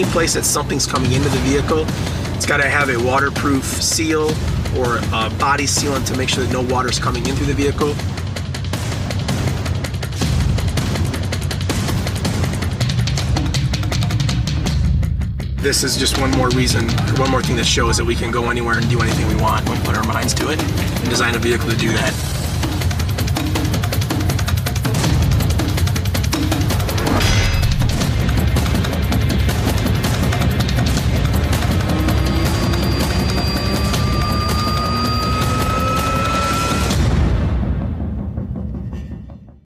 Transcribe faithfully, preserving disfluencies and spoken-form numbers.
any place that something's coming into the vehicle, it's got to have a waterproof seal or a body sealant to make sure that no water's coming in through the vehicle. This is just one more reason, one more thing that shows that we can go anywhere and do anything we want when we put our minds to it and design a vehicle to do that.